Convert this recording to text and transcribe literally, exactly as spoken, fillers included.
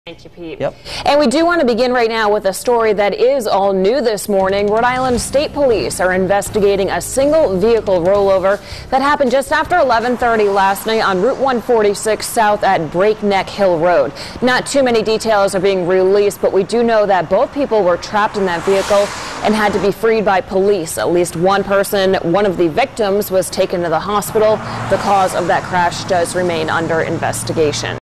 Thank you, Pete. Yep. And we do want to begin right now with a story that is all new this morning. Rhode Island State Police are investigating a single vehicle rollover that happened just after eleven thirty last night on Route one forty-six South at Breakneck Hill Road. Not too many details are being released, but we do know that both people were trapped in that vehicle and had to be freed by police. At least one person, one of the victims, was taken to the hospital. The cause of that crash does remain under investigation.